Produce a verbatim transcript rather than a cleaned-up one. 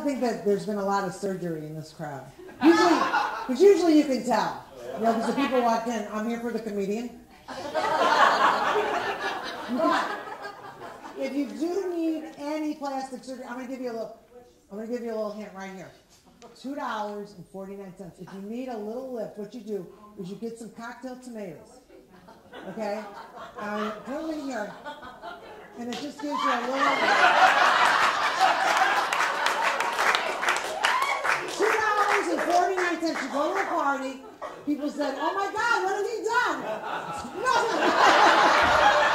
think that there's been a lot of surgery in this crowd. Usually, because usually you can tell. You know, because the people walk in, I'm here for the comedian. But if you do need any plastic surgery, I'm gonna give you a little. I'm gonna give you a little hint right here. Two dollars and forty-nine cents. If you need a little lift, what you do is you get some cocktail tomatoes. Okay, uh, put them in here, and it just gives you a little. Two dollars and forty-nine cents. You go to a party. People said, "Oh my God, what have you done?" Nothing.